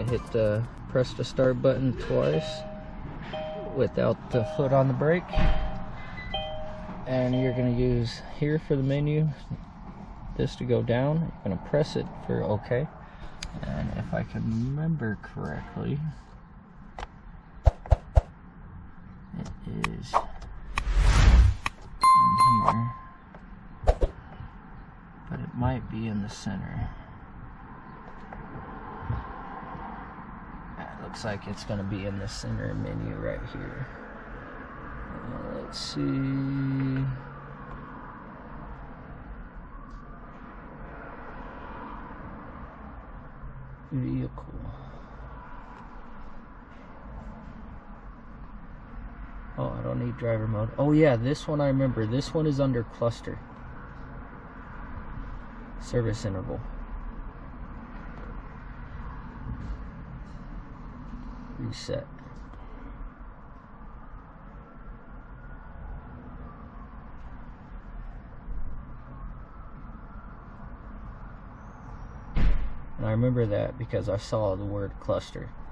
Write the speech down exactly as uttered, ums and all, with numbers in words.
hit the press the start button twice without the foot on the brake, and you're going to use here for the menu, this to go down. You're going to press it for OK, and if I can remember correctly, it is in here, but it might be in the center. Looks like it's going to be in the center menu right here. Uh, let's see. Vehicle. Oh, I don't need driver mode. Oh yeah, this one I remember. This one is under cluster. Service interval. Reset. And I remember that because I saw the word cluster.